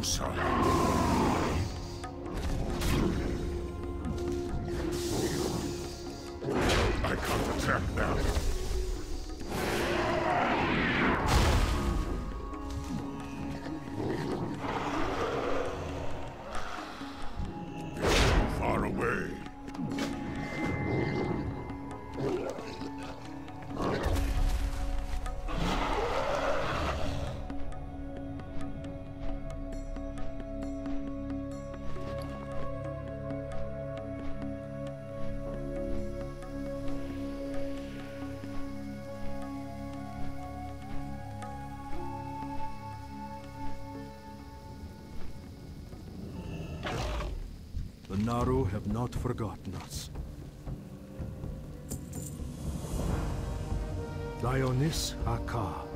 closer. I can't attack them. They're too far away. The Naru have not forgotten us. Dionis Haka.